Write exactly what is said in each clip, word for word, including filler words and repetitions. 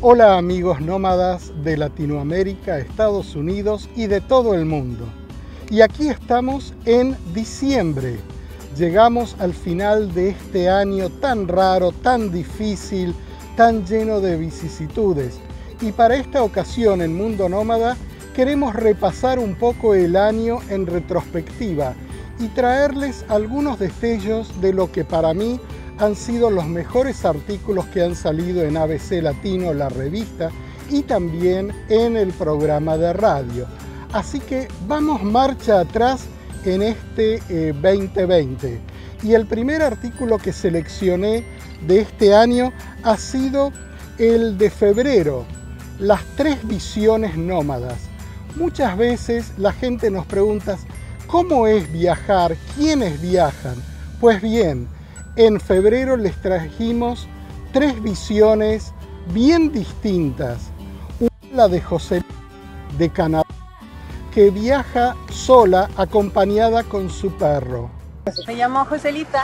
Hola amigos nómadas de Latinoamérica, Estados Unidos y de todo el mundo. Y aquí estamos en diciembre. Llegamos al final de este año tan raro, tan difícil, tan lleno de vicisitudes. Y para esta ocasión en Mundo Nómada queremos repasar un poco el año en retrospectiva y traerles algunos destellos de lo que para mí han sido los mejores artículos que han salido en A B C Latino, la revista, y también en el programa de radio. Así que vamos marcha atrás en este eh, veinte veinte. Y el primer artículo que seleccioné de este año ha sido el de febrero, las tres visiones nómadas. Muchas veces la gente nos pregunta, ¿cómo es viajar? ¿Quiénes viajan? Pues bien, en febrero les trajimos tres visiones bien distintas. Una, la de José de Canadá, que viaja sola acompañada con su perro. Me llamo Joselita,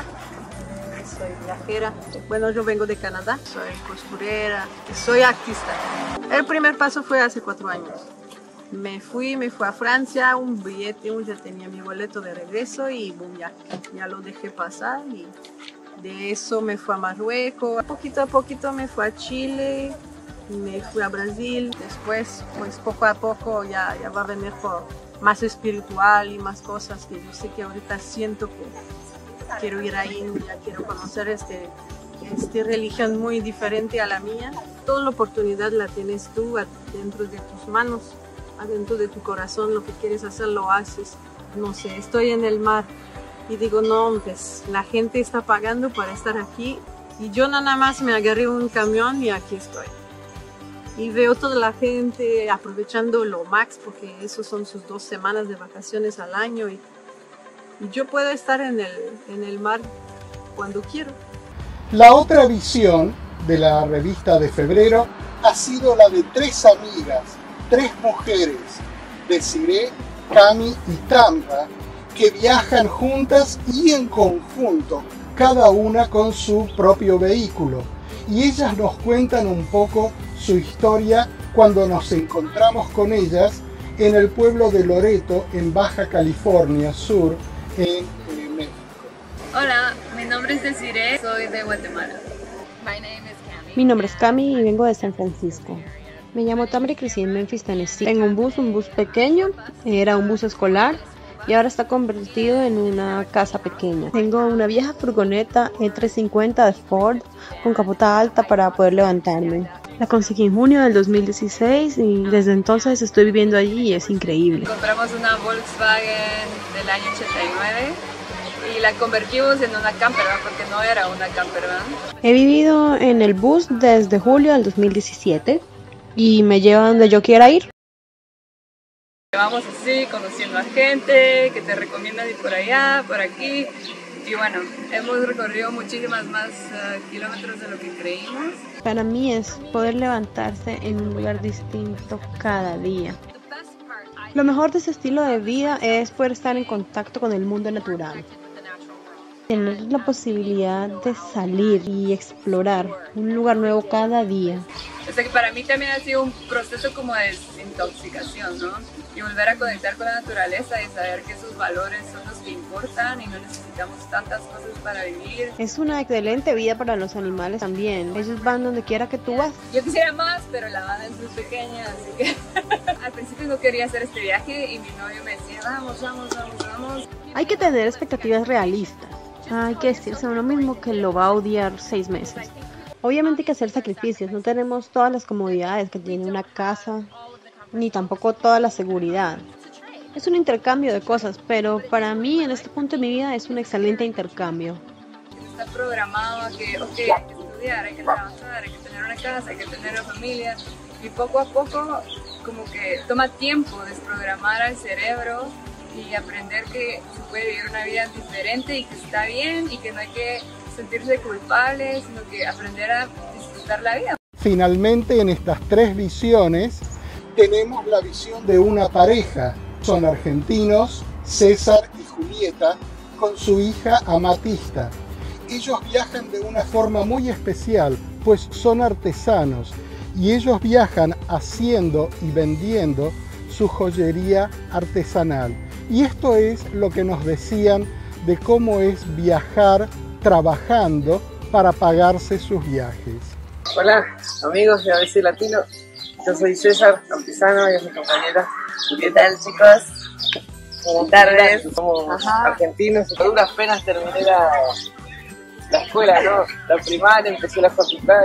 soy viajera. Bueno, yo vengo de Canadá, soy costurera, soy artista. El primer paso fue hace cuatro años. Me fui, me fui a Francia, un billete, ya tenía mi boleto de regreso y boom, ya, ya lo dejé pasar. Y de eso me fui a Marruecos, poquito a poquito me fui a Chile, me fui a Brasil. Después, pues poco a poco ya, ya va a venir por más espiritual y más cosas que yo sé que ahorita siento que quiero ir a India, quiero conocer este, esta religión muy diferente a la mía. Toda la oportunidad la tienes tú dentro de tus manos, adentro de tu corazón. Lo que quieres hacer lo haces. No sé, estoy en el mar y digo, no, pues la gente está pagando para estar aquí y yo nada más me agarré un camión y aquí estoy. Y veo toda la gente aprovechando lo max, porque esos son sus dos semanas de vacaciones al año y, y yo puedo estar en el, en el mar cuando quiero. La otra visión de la revista de febrero ha sido la de tres amigas, tres mujeres, Desiree, Cami y Tamra, que viajan juntas y en conjunto, cada una con su propio vehículo. Y ellas nos cuentan un poco su historia cuando nos encontramos con ellas en el pueblo de Loreto, en Baja California Sur, en eh, México. Hola, mi nombre es Desiree, soy de Guatemala. My name is Cami. Mi nombre es Cami y vengo de San Francisco. Me llamo Tamara y crecí en Memphis, Tennessee. Tengo un bus, un bus pequeño, era un bus escolar y ahora está convertido en una casa pequeña. Tengo una vieja furgoneta E trescientos cincuenta de Ford con capota alta para poder levantarme. La conseguí en junio del dos mil dieciséis y desde entonces estoy viviendo allí y es increíble. Compramos una Volkswagen del año ochenta y nueve y la convertimos en una campervan porque no era una campervan. He vivido en el bus desde julio del dos mil diecisiete y me lleva donde yo quiera ir. Vamos así, conociendo a gente que te recomiendan ir por allá, por aquí. Y bueno, hemos recorrido muchísimas más uh, kilómetros de lo que creímos. Para mí es poder levantarse en un lugar distinto cada día. Lo mejor de este estilo de vida es poder estar en contacto con el mundo natural. Tener la posibilidad de salir y explorar un lugar nuevo cada día. O sea que para mí también ha sido un proceso como de desintoxicación, ¿no? Y volver a conectar con la naturaleza y saber que sus valores son los que importan y no necesitamos tantas cosas para vivir. Es una excelente vida para los animales también. Ellos van donde quiera que tú vas. Yo quisiera más, pero la banda es muy pequeña, así que al principio no quería hacer este viaje y mi novio me decía, vamos, vamos, vamos, vamos. Hay que tener expectativas realistas. Hay que decirse a uno mismo que lo va a odiar seis meses. Obviamente hay que hacer sacrificios. No tenemos todas las comodidades que tiene una casa, ni tampoco toda la seguridad. Es un intercambio de cosas, pero para mí en este punto de mi vida es un excelente intercambio. Está programado a que, ok, hay que estudiar, hay que trabajar, hay que tener una casa, hay que tener una familia. Y poco a poco como que toma tiempo desprogramar al cerebro y aprender que se puede vivir una vida diferente y que está bien y que no hay que sentirse culpable, sino que aprender a disfrutar la vida. Finalmente, en estas tres visiones tenemos la visión de una pareja. Son argentinos, César y Julieta, con su hija Amatista. Ellos viajan de una forma muy especial, pues son artesanos y ellos viajan haciendo y vendiendo su joyería artesanal. Y esto es lo que nos decían de cómo es viajar trabajando para pagarse sus viajes. Hola amigos de A B C Latino, yo soy César Campesano y es mi compañera. ¿Qué tal, chicos? Buenas tardes. Somos Ajá. argentinos y a duras penas terminé la, la escuela, ¿no? La primaria, empecé la facultad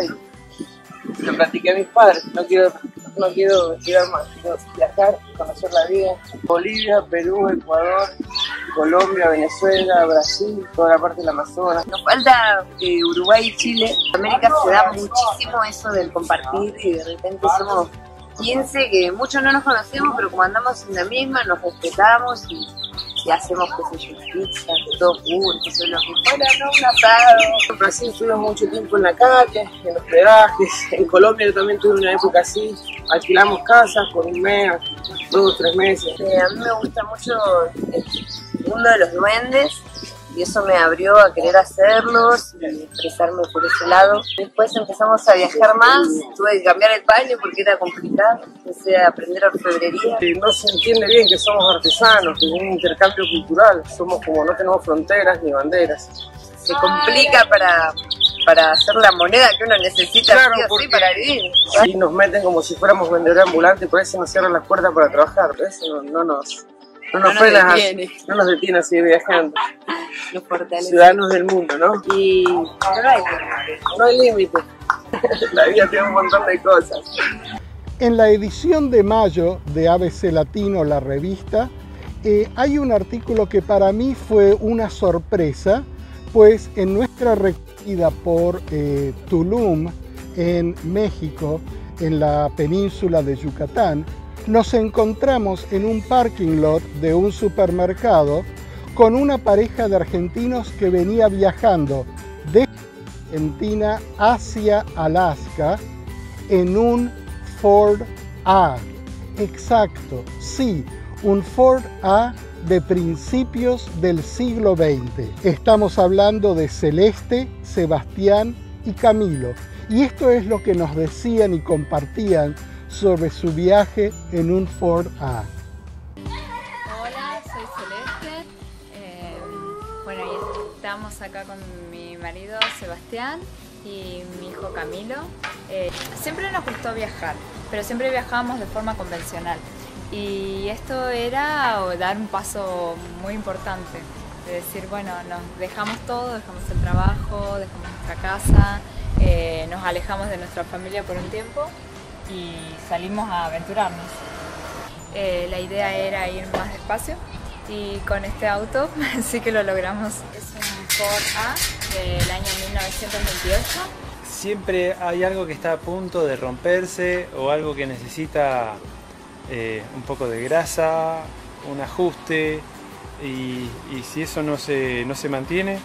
y lo platiqué a mis padres. No quiero, no quiero estudiar más, quiero viajar, conocer la vida. Bolivia, Perú, Ecuador, Colombia, Venezuela, Brasil, toda la parte del Amazonas. Nos falta eh, Uruguay y Chile. En América se da muchísimo eso del compartir y de repente somos quince que muchos no nos conocemos, pero como andamos en la misma, nos respetamos y, y hacemos, qué sé yo, pizza, todos juntos, lo que fuera, ¿no? Un asado. En Brasil estuvimos mucho tiempo en la calle, en los hospedajes. En Colombia yo también tuve una época así. Alquilamos casas por un mes, dos o tres meses. Eh, a mí me gusta mucho el mundo de los duendes y eso me abrió a querer hacerlos y expresarme por ese lado. Después empezamos a viajar más, tuve que cambiar el paño porque era complicado, empecé a aprender orfebrería. Y no se entiende bien que somos artesanos, que es un intercambio cultural, somos como no tenemos fronteras ni banderas. Se complica para, para hacer la moneda que uno necesita, Claro, sí o sí, porque- para vivir. Y nos meten como si fuéramos vendedores ambulantes, por eso nos cierran las puertas para trabajar, por eso no, no nos, no nos, No nos frenan a- detiene. no nos detiene a seguir viajando. Los fortalece. Ciudadanos del mundo, ¿no? Y no hay No hay límite. La vida tiene un montón de cosas. En la edición de mayo de A B C Latino, la revista, eh, hay un artículo que para mí fue una sorpresa, pues en nuestra recorrida por eh, Tulum, en México, en la península de Yucatán, nos encontramos en un parking lot de un supermercado con una pareja de argentinos que venía viajando de Argentina hacia Alaska en un Ford A. Exacto, sí, un Ford A de principios del siglo veinte. Estamos hablando de Celeste, Sebastián y Camilo. Y esto es lo que nos decían y compartían sobre su viaje en un Ford A. Hola, soy Celeste. Eh, bueno, y estamos acá con mi marido Sebastián y mi hijo Camilo. Eh, siempre nos gustó viajar, pero siempre viajábamos de forma convencional. Y esto era dar un paso muy importante, de decir, bueno, nos dejamos todo, dejamos el trabajo, dejamos nuestra casa, eh, nos alejamos de nuestra familia por un tiempo y salimos a aventurarnos. Eh, la idea era ir más despacio y con este auto sí que lo logramos. Es un Ford A del año mil novecientos veintiocho. Siempre hay algo que está a punto de romperse o algo que necesita eh, un poco de grasa, un ajuste, y, y si eso no se, no se mantiene,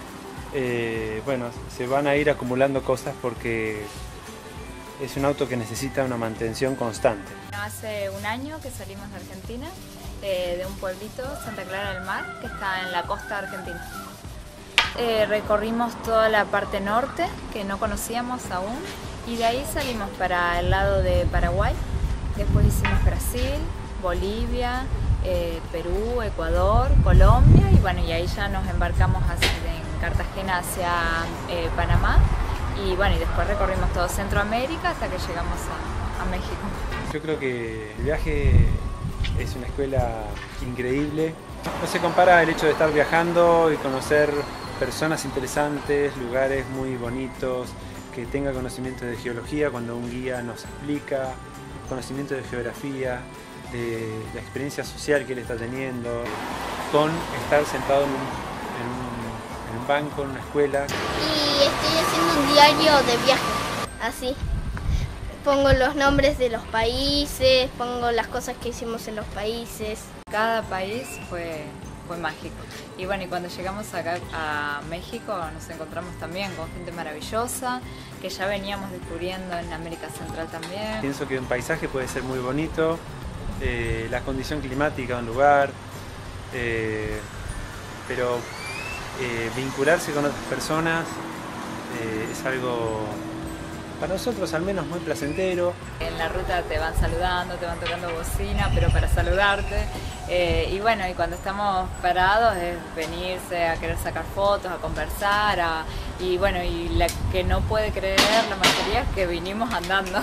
eh, bueno, se van a ir acumulando cosas porque es un auto que necesita una mantención constante. Hace un año que salimos de Argentina, eh, de un pueblito, Santa Clara del Mar, que está en la costa argentina. Eh, recorrimos toda la parte norte, que no conocíamos aún, y de ahí salimos para el lado de Paraguay. Después hicimos Brasil, Bolivia, eh, Perú, Ecuador, Colombia, y bueno, y ahí ya nos embarcamos hacia, en Cartagena hacia eh, Panamá. Y bueno, y después recorrimos todo Centroamérica hasta que llegamos a, a México. Yo creo que el viaje es una escuela increíble. No se compara el hecho de estar viajando y conocer personas interesantes, lugares muy bonitos, que tenga conocimiento de geología cuando un guía nos explica, conocimiento de geografía, de la experiencia social que él está teniendo, con estar sentado en un, en un, en un banco, en una escuela. Y estoy haciendo un diario de viaje, así. Pongo los nombres de los países, pongo las cosas que hicimos en los países. Cada país fue, fue mágico. Y bueno, y cuando llegamos acá a México nos encontramos también con gente maravillosa, que ya veníamos descubriendo en América Central también. Pienso que un paisaje puede ser muy bonito, eh, la condición climática de un lugar, eh, pero eh, vincularse con otras personas eh, es algo para nosotros al menos muy placentero. En la ruta te van saludando, te van tocando bocina, pero para saludarte. Eh, y bueno, y cuando estamos parados es venirse a querer sacar fotos, a conversar, a, y bueno, y la que no puede creer la mayoría es que vinimos andando.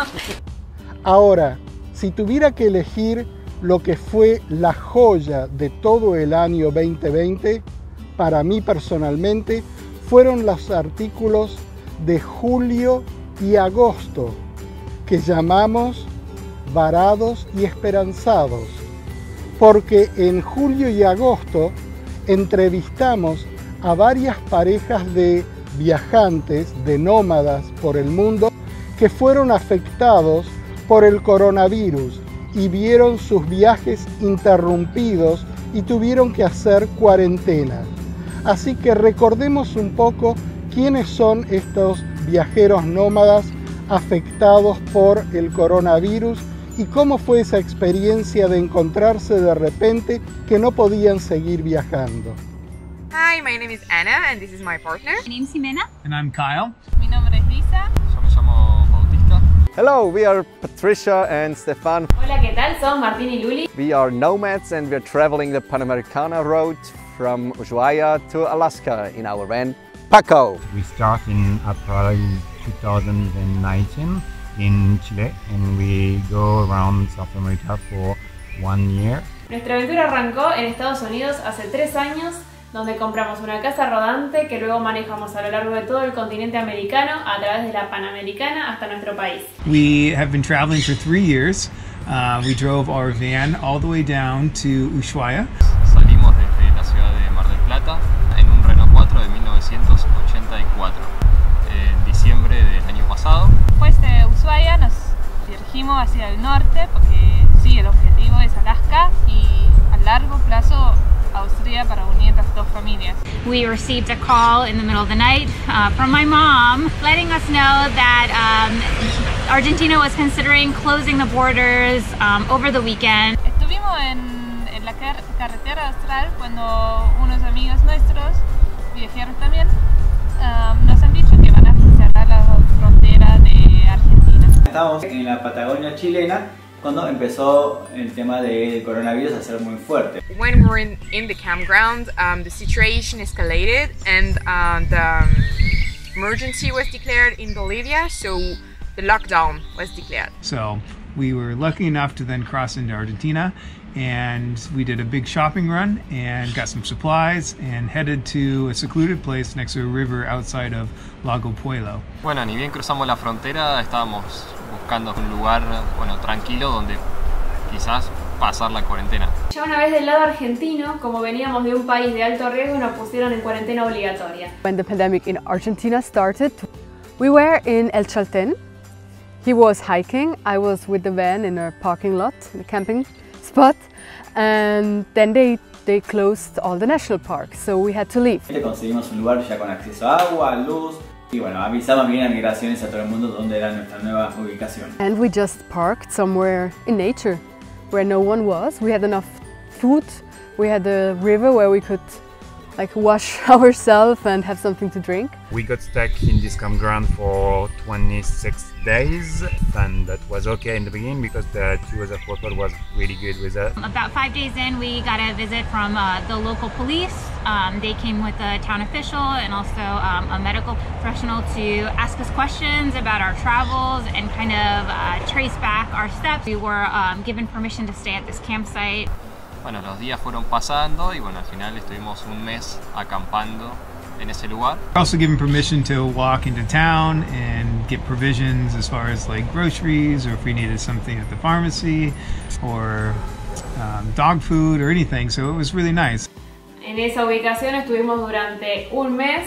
Ahora, si tuviera que elegir lo que fue la joya de todo el año veinte veinte, para mí personalmente, fueron los artículos de julio y agosto, que llamamos Varados y Esperanzados, porque en julio y agosto entrevistamos a varias parejas de viajantes, de nómadas por el mundo, que fueron afectados por el coronavirus y vieron sus viajes interrumpidos y tuvieron que hacer cuarentena. Así que recordemos un poco quiénes son estos viajeros nómadas afectados por el coronavirus y cómo fue esa experiencia de encontrarse de repente que no podían seguir viajando. Hi, my name is Anna and this is my partner. My name is Jimena. And I'm Kyle. Mi nombre es Lisa. Yo me llamo Bautista. Hello, we are Patricia and Stefan. Hola, ¿qué tal? Somos Martín y Luli. We are nomads and we're traveling the Panamericana road from Ushuaia to Alaska in our van, Paco. We start in April two thousand nineteen in Chile and we go around South America for one year. Nuestra aventura arrancó en Estados Unidos hace tres años, donde compramos una casa rodante que luego manejamos a lo largo de todo el continente americano a través de la Panamericana hasta nuestro país. We have been traveling for three years. Uh, we drove our van all the way down to Ushuaia. Salimos desde la ciudad de Mar del Plata en un Renault cuatro de mil novecientos ochenta y cuatro en diciembre del año pasado. Después de Ushuaia nos dirigimos hacia el norte porque sí, el objetivo es Alaska y a largo plazo Austria para unir las dos familias. We received a call in the middle of the night uh, from my mom letting us know that um, Argentina was considering closing the borders um, over the weekend. Estuvimos en, en la car carretera austral cuando unos amigos nuestros, viajeros también, um, nos han dicho que van a cerrar la frontera de Argentina. Estamos en la Patagonia chilena cuando empezó el tema del coronavirus a ser muy fuerte. When we were in, in the campground, um, the situation escalated and uh, the um, emergency was declared in Bolivia, so the lockdown was declared. So we were lucky enough to then cross into Argentina, and we did a big shopping run and got some supplies and headed to a secluded place next to a river outside of Lago Puelo. Bueno, ni bien cruzamos la frontera, estábamos buscando un lugar, bueno, tranquilo donde quizás pasar la cuarentena. Ya una vez del lado argentino, como veníamos de un país de alto riesgo, nos pusieron en cuarentena obligatoria. When the pandemic in Argentina started, we were in El Chaltén. He was hiking, I was with the van in a parking lot, in a camping spot, and then they, they closed all the national parks, so we had to leave. Conseguimos un lugar ya con acceso a agua, luz, y bueno, avisamos bien a Migraciones a todo el mundo dónde era nuestra nueva ubicación. And we just parked somewhere in nature, where no one was. We had enough food, we had a river where we could like wash ourselves and have something to drink. We got stuck in this campground for twenty-six days, and that was okay in the beginning because the tours of people was really good with us. About five days in, we got a visit from uh, the local police. Um, they came with a town official and also um, a medical professional to ask us questions about our travels and kind of uh, trace back our steps. We were um, given permission to stay at this campsite. Bueno, los días fueron pasando y bueno, al final estuvimos un mes acampando en ese lugar. Also given permission to walk into town and get provisions as far as like groceries, or if we needed something at the pharmacy, or um, dog food or anything, so it was really nice. En esa ubicación estuvimos durante un mes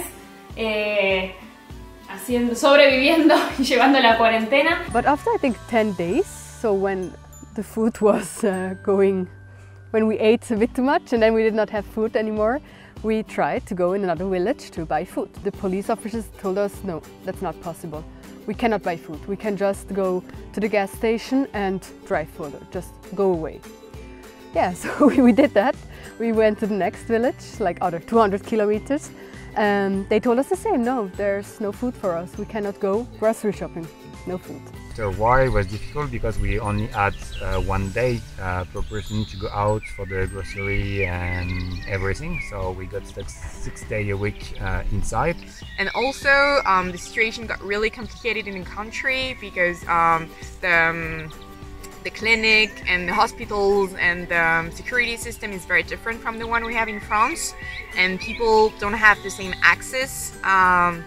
eh, haciendo, sobreviviendo y llevando la cuarentena. But after I think ten days, so when the food was uh, going, when we ate a bit too much and then we did not have food anymore, we tried to go in another village to buy food. The police officers told us, no, that's not possible. We cannot buy food. We can just go to the gas station and drive further, just go away. Yeah, so we, we did that. We went to the next village, like other two hundred kilometers, Um, they told us the same, no, there's no food for us. We cannot go grocery shopping, no food. After a while it was difficult because we only had uh, one day uh, per person to go out for the grocery and everything, so we got stuck six days a week uh, inside. And also um, the situation got really complicated in the country because um, the, um, the clinic and the hospitals and the um, security system is very different from the one we have in France, and people don't have the same access um,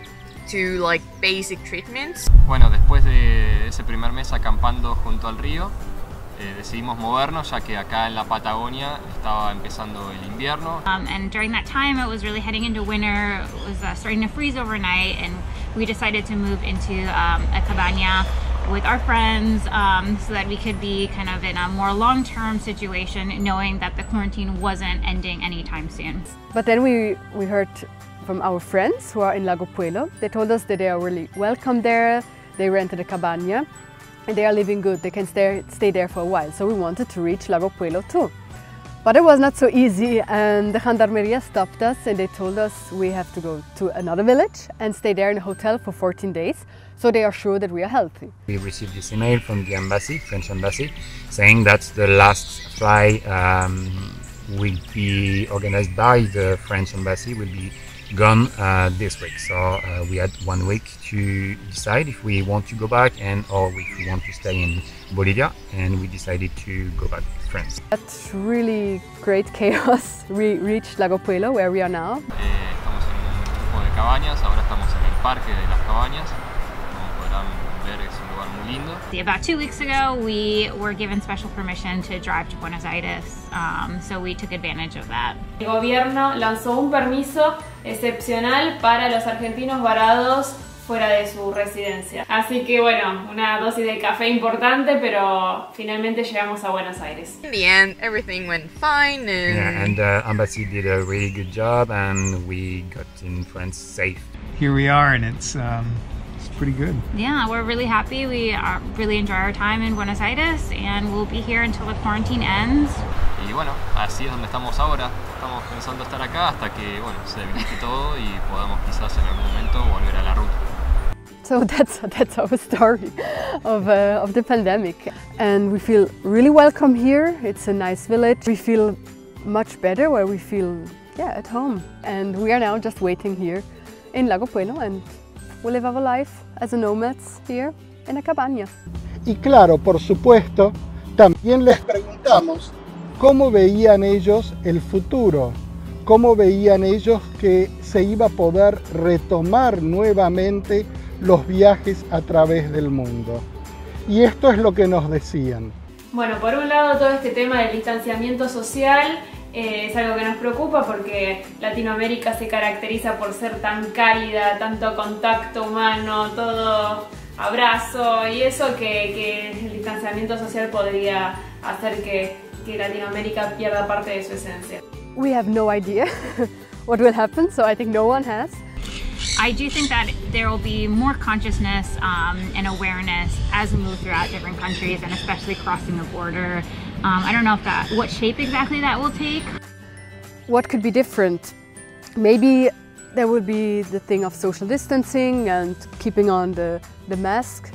to like basic treatments. Bueno, después de ese primer mes acampando junto al río, eh, decidimos movernos ya que acá en la Patagonia estaba empezando el invierno. Um, and during that time it was really heading into winter, it was uh, starting to freeze overnight, and we decided to move into um, a cabaña with our friends um, so that we could be kind of in a more long-term situation, knowing that the quarantine wasn't ending anytime soon. But then we, we heard from our friends who are in Lago Puelo. They told us that they are really welcome there. They rented a cabaña and they are living good. They can stay, stay there for a while. So we wanted to reach Lago Puelo too. But it was not so easy, and the Gendarmeria stopped us and they told us we have to go to another village and stay there in a hotel for fourteen days, so they are sure that we are healthy. We received this email from the embassy, French embassy, saying that the last flight um, will be organized by the French embassy, will be gone uh, this week. So uh, we had one week to decide if we want to go back and or if we want to stay in Bolivia, and we decided to go back to France. That's really great chaos. We reached Lago Puelo, where we are now. Eh, estamos en un grupo de cabañas, ahora estamos en el parque de las cabañas. Como podrán ver, es un lugar muy lindo. About two weeks ago, we were given special permission to drive to Buenos Aires, um, so we took advantage of that. El gobierno lanzó un permiso excepcional para los argentinos varados fuera de su residencia. Así que bueno, una dosis de café importante, pero finalmente llegamos a Buenos Aires. In the end, everything went fine, and Yeah, and the embassy did a really good job, and we got in France safe. Here we are, and it's um, it's pretty good. Yeah, we're really happy. We are, really enjoy our time in Buenos Aires, and we'll be here until the quarantine ends. Y bueno, así es donde estamos ahora. Estamos pensando estar acá hasta que bueno, se debilite todo y podamos quizás en algún momento volver a la ruta. So that's, that's our story of, uh, of the pandemic. And we feel really welcome here. It's a nice village. We feel much better, where we feel yeah, at home. And we are now just waiting here in Lago Puelo, and we live our life as nomads here in a cabaña. Y claro, por supuesto, también les preguntamos cómo veían ellos el futuro, cómo veían ellos que se iba a poder retomar nuevamente los viajes a través del mundo. Y esto es lo que nos decían. Bueno, por un lado todo este tema del distanciamiento social eh, es algo que nos preocupa porque Latinoamérica se caracteriza por ser tan cálida, tanto contacto humano, todo abrazo y eso que, que el distanciamiento social podría hacer que, que Latinoamérica pierda parte de su esencia. We have no idea what will happen, so I think no one has. I do think that there will be more consciousness um, and awareness as we move throughout different countries, and especially crossing the border. Um, I don't know if that, what shape exactly that will take. What could be different? Maybe there will be the thing of social distancing and keeping on the, the mask.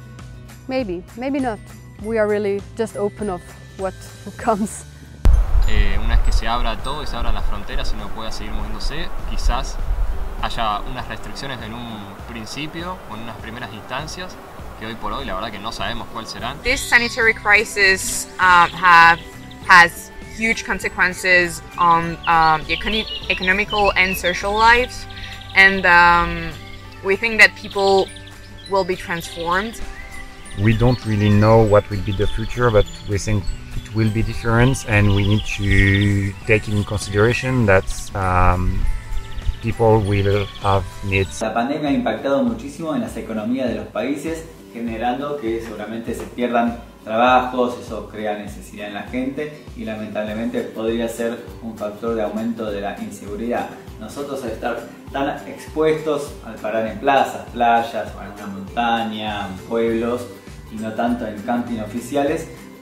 Maybe, maybe not. We are really just open of what comes. Eh, una vez que se abra todo y se abran las fronteras y uno pueda seguir moviéndose, quizás haya unas restricciones en un principio o en unas primeras instancias que hoy por hoy la verdad que no sabemos cuáles serán. This sanitary crisis um, have has huge consequences on um, the econ economical and social lives, and um, we think that people will be transformed. We don't really know what will be the future, but we think it will be different, and we need to take in consideration that um, people will have needs. La pandemia ha impactado muchísimo en las economías de los países, generando que seguramente se pierdan trabajos, eso crea necesidad en la gente y lamentablemente podría ser un factor de aumento de la inseguridad. Nosotros al estar tan expuestos al parar en plazas, playas o en una montaña, en pueblos y no tanto en camping oficiales,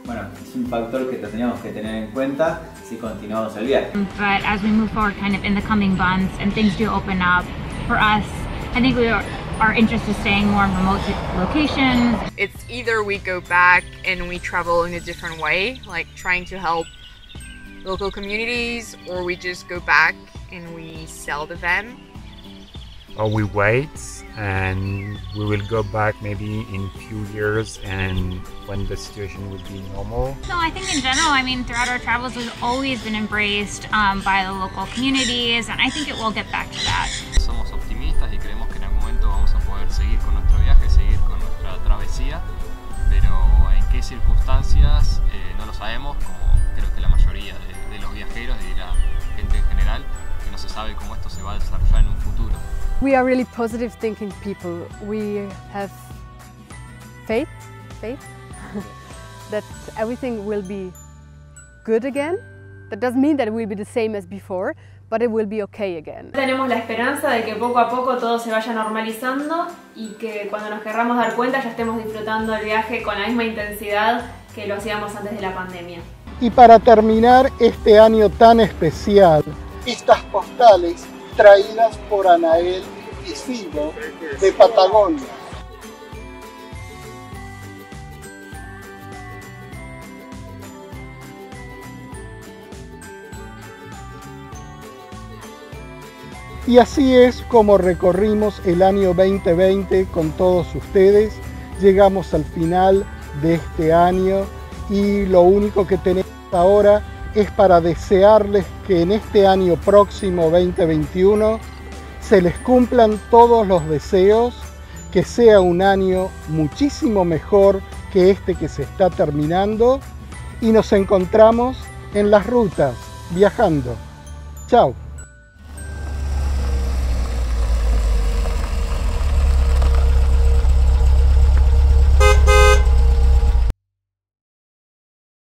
bueno, es un factor que tendríamos que tener en cuenta si continuamos el viaje. But as we move forward kind of in the coming months and things do open up, for us, I think we are, are interested in staying more in remote locations. It's either we go back and we travel in a different way, like trying to help local communities, or we just go back and we sell to them. Or we wait and we will go back maybe in a few years and when the situation will be normal. So I think in general, I mean, throughout our travels, we've always been embraced um, by the local communities, and I think it will get back to that. Somos optimistas y creemos que en algún momento vamos a poder seguir con nuestro viaje, seguir con nuestra travesía, pero en qué circunstancias eh, no lo sabemos, como creo que la mayoría de, de los viajeros y de la gente en general, que no se sabe cómo esto se va a desarrollar en un futuro. We are really positive thinking people. We have faith, faith that everything will be good again. That doesn't mean that it will be the same as before, but it will be okay again. Tenemos la esperanza de que poco a poco todo se vaya normalizando y que cuando nos querramos dar cuenta ya estemos disfrutando el viaje con la misma intensidad que lo hacíamos antes de la pandemia. Y para terminar este año tan especial, estas postales traídas por Anael y Silvo de Patagonia. Y así es como recorrimos el año veinte veinte con todos ustedes. Llegamos al final de este año y lo único que tenemos ahora es para desearles que en este año próximo veinte veintiuno se les cumplan todos los deseos, que sea un año muchísimo mejor que este que se está terminando y nos encontramos en las rutas viajando. Chao.